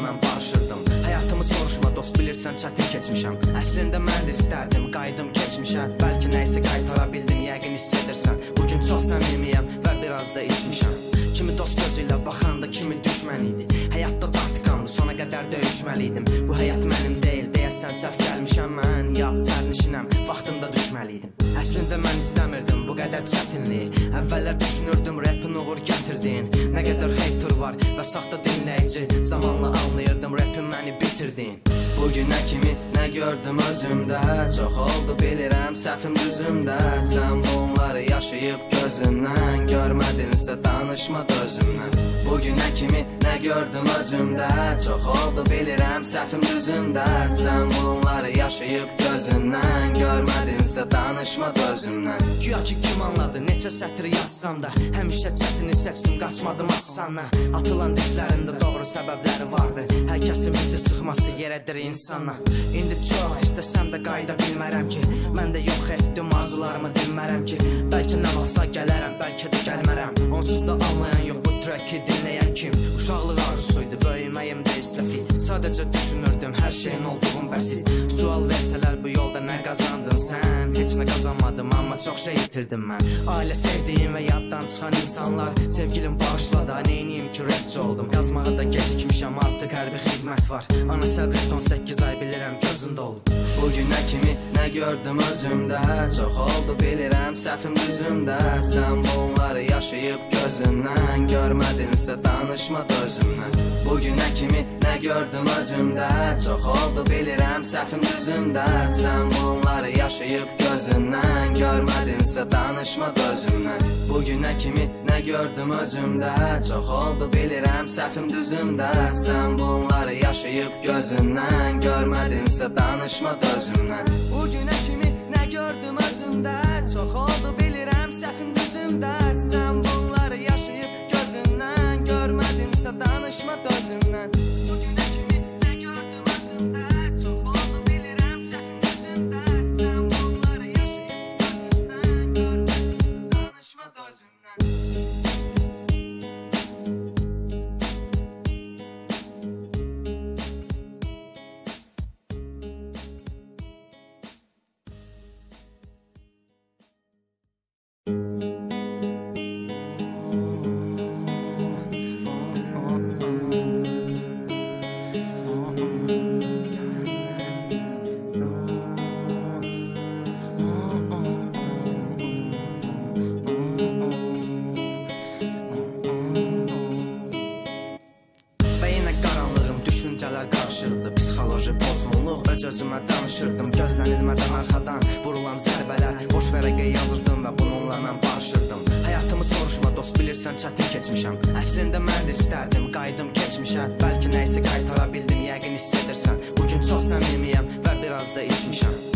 mən barışırdım. Həyatımı soruşma dost, bilirsən çətin keçmişəm. Əslində mən də istərdim qayıdım keçmişə. Bəlkə nəysə qaytara bildim, yəqin hiss edirsən. Bugün çox səmimiyəm və biraz da içmişəm. Kimi dost gözü ilə baxanda kimi düşmən idi. Həyatda taktikamdı, sona qədər döyüşməliydim. Bu həyat mənim deyil, deyəsən səhv gəlmişəm mən. Yad sərnişinəm, vaxtında düşməliydim. Əslində mən istəmirdim bu qədər çətinliyi. Əvvəllər düşünürdüm rapin uğur gətirdin. Nə qədər hater var və saxta dinləyici. Zamanla anlayırdım rapin məni bitirdin. Bugünə kimi nə gördüm özümdə. Çox oldu bilirəm səhvim düzümdə. Sən bunları yaşayıb gözündən görmədinsə danışma özümdən. Bugünə kimi nə gördüm özümdə. Çox oldu bilirəm səhvim düzümdə. Sən bunları yaşayıb gözündən görmədinsə danışma özümdən. Güya ki kim anladı neçə sətri yazsam da. Həmişə çətini seçdim qaçmadım asana. Atılan dizlərində doğru səbəbləri vardı. Hər kəsin bizi sıxması yerədir insana. İndi çox istəsəm də qayda bilmərəm ki. Mən də yox etdim arzularımı dinmərəm ki. Bəlkə nə vaxtsa gələrəm, bəlkə də gəlmərəm. Onsuz da anlayan yox bu treki dinləyən kim. Uşaqlıq arzusuydu, böyüməyim də istəfid. Sadəcə düşünürdüm hər şeyin olduğum bəsit. Sual versələr bu yolda nə qazandın sən? Heç nə qazanmadım amma çox şey itirdim mən. Ailə sevdiyim və yaddan çıxan insanlar. Sevgilim bağışladı, neyniyim ki rapçi oldum. Yazmağa da gecikmişəm, artıq hərbi xidmət var. Ana səbr et 18 ay bilirəm gözündə olub. Bugünə kimi nə gördüm özümdə. Çox oldu bilirəm səhvim düzümdə. Sən bunları yaşayıb gözündən görmədinsə danışma özümdən. Bugünə kimi nə gördüm özümdə. Çox oldu bilirəm səhvim düzümdə. Sən bunları yaşayıb gözündən görmədinsə danışma özümdən. Bugünə kimi nə gördüm özümdə. Çox oldu bilirəm səhvim düzümdə. Sən bunları yaşayıb gözündən görmədinsə danışma özümdən. Bugünə kimi nə gördüm özümdə. Çox oldu bilirəm səhvim düzümdə. Sən bunları yaşayıb gözündən görmədinsə danışma özümdən. Bugünə kimi nə gördüm özümdə. Çox oldu bilirəm səhvim düzümdə. Sən bunları yaşayıb gözündən görmədinsə danışma özümdən. Psixoloji pozğunluq, öz-özümə danışırdım. Gözlənilmədən arxadan vurulan zərbələr. Boş vərəqə yazırdım və bununla mən barışırdım. Həyatımı soruşma dost, bilirsən çətin keçmişəm. Əslində mən də istərdim qayıdım keçmişə. Bəlkə nəysə qaytara bildim, yəqin hiss edirsən. Bugün çox səmimiyəm və biraz da içmişəm.